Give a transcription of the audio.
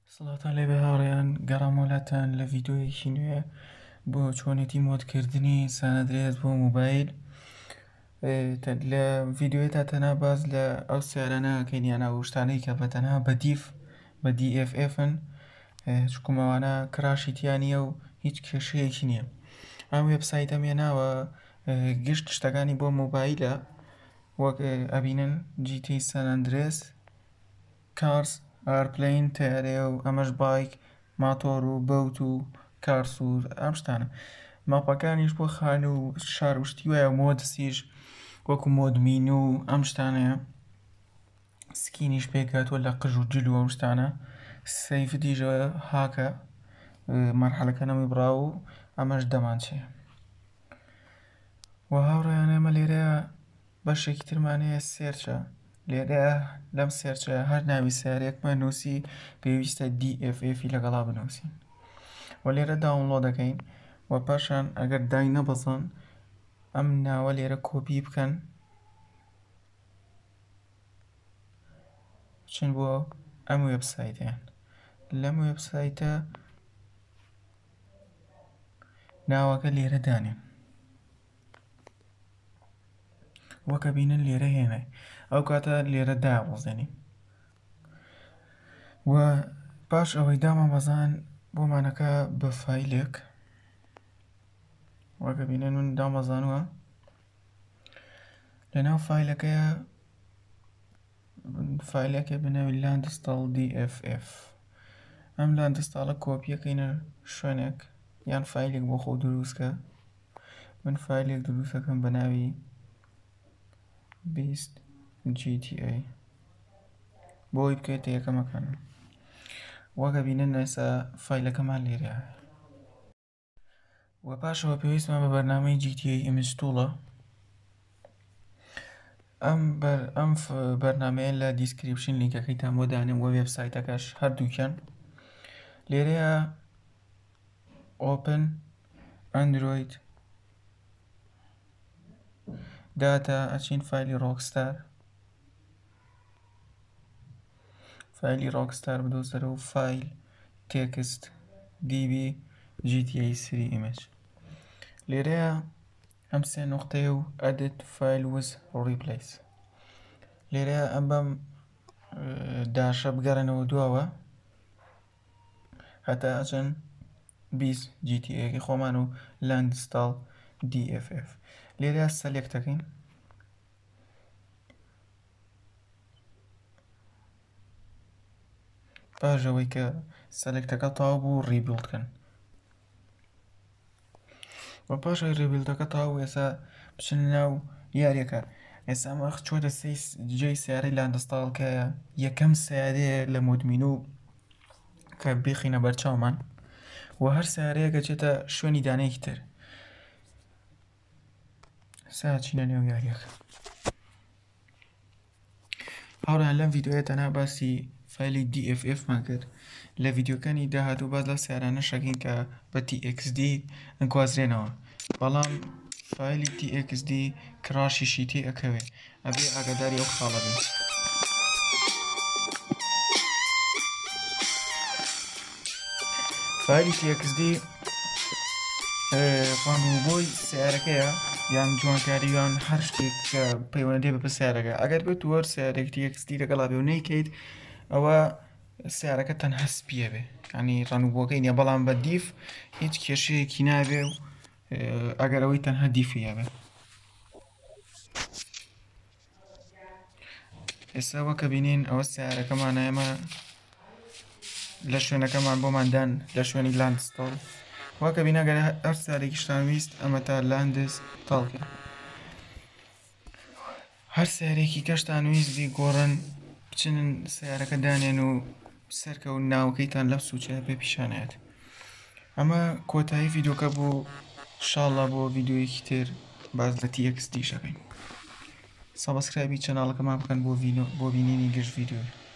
سڵاتان لێبێ هاوڕێیان گەڕامۆلاتان لە ڤیدۆیەکی نوێ بۆ چۆنێتی مۆدکردنی سانادرێس بۆ موبایل. لە ڤیدۆیەتا تەنها باز لە ئەو سیارانە کەینیانە و شتانەی کە بەتەنها بە دیف بە DFFن چکومەوانە کراشی تیانیە و هیچ کێشەیەکی نییە. ئەم وێبسایتە مێناوە گشت شتەکانی بۆ موبایلە، وەک ئەبینن GTA سانادرێس، کارس، ئارپلین، تەیارەیە و ئەمەش بایک، ماتۆر و بەوت و کارسوور ئەم شتانە. ماپەکانیش بۆ خان و شار وشتی وایە و مۆدسیش وەکو مۆدمین و ئەم شتانەیە، سکینیش پێکاتوە لە قژ و جل و ئەم شتانە. سەیفتیژە هاکە مەرحەلەکە نەمی بڕاو و ئەمەش دەمانچێ. و هاوڕێیان ئێمە لێرەیە بەشێکی ترمانەیە سێرچە. لێرەیە لەم سێرچە هەر ناوی سیارەیەکمان نووسی پێویستە DFFی لەگەڵا بنووسین و لێرە داونلۆد دەکەین و پاشان ئەگەر دای نەبەزن ئەم ناوە لێرە کۆپی بکەن بچن بۆ ئەم وێبسایتیان. لەم وێبسایتە ناوەکە لێرە دانێن وەکە بینن لێرە هێنای، ئەو کاتە لێرە دابەزێنین و پاش ئەوەی دامەبەزان بۆمانەکە بە فایلێک وەکە بینن من دامەزانووە. لەناو فایلەکە بنەوی لاندستاڵ DFF. ئەم لاندستاڵە کۆپیەکەینە شوێنێک یان فایلێک بۆ خۆ دروستکە. من فایلێک دروستەکەم بە ناوی 20 GTA بۆی بکەیتە یەکەمەکانم. وەکە بینن ئێستا فایلەکەمان لێرەیە و پاشەوە پێویستمان بە بەرنامەی GTA ئینستۆڵە. ئەم بەرنامەیە لە دیسکریپشن لینکەکەیتان بۆ دانێم و وێبسایتەکەش هەردووکیان. لێرەیە ئۆپن ئەندروید داتا ئەچین فایلی ڕۆکستار بدۆزەرە و فایل تێکست DB GTA 3 image. لێرەیە ئەم سێ نقطەیە و edit file with replace. لێرەیە ئەم بەم داشە بگەڕێنەوە دواوە هەتا ئەچن 20 GTA خۆمان و لاندستاڵ DFF. لێرەیە سەلێکت دەکەین پاژەوەی کە سەلێکتەکە تاو بوو ڕیبیڵدکەن و پاشەی ڕیبیڵدەکە تاو ئێستا بچن ناو یاریەکە. ئێستا ئەمە چۆتە جێی سیارەی لاندستاڵ کە یەکەم سیارەیە لە مۆدمین و کە بخینە بەرچاومان و هەر سیارەیەکە چێتە شوێنی دانەیەکی تر. ساچینە نێو یاریەکە. هاوڕێیان لەم ڤیدۆیە تەنها باسی فایلی DFFمان کرد. لە ڤیدۆکانی داهاتوو باز لە سیارانە شەکەین کە بە TXD گوازرێنەوە، بەڵام فایلی TXD کراشیشی تێ ئەکەوێ، ئەبێ ئاگاداری ئەو خاڵە بین. فایلی TXD ڕەنوبۆی سیارەکەیە یان جوانکاری یان هەر شتێک کە پەیوەندی بە سیارەکە. ئەگەر بێت وەر سیارێک TXD لەگەڵا بێ و نەیکەیت ئەوە سیارەکە تەنها سپیە بێ، ینی ڕەنوبۆکەی نییە، بەڵام بە دیف هیچ کێشەیەکی نابێ و ئەگەر ئەوەی تەنها دیفیە بێ. ئێستا وەکە بینین ئەوە سیارەکەمانە، ئێمە لە شوێنەکەمان بۆماندان لە شوێنی لاندستاڵ. وەکە بینە ئەگەر هەر سیارێکی شتان ویست ئەمە تا لاندستاڵکە. هەر سیارێکی کەشتان ویست بی گۆڕن بچنن سیارەکە دانێن و سەرکە و ناوەکەیتان لەم سوچەیە پێ پیشانەیەت. ئەمە کۆتایی ڤیدۆکە بوو. ئینشاڵڵا بۆ ڤیدۆیەکی تر باز لە TXD شەکەین. سەبسکرایبی چەناڵەکەمان بکەن بۆ بینینی گشت ڤیدۆی.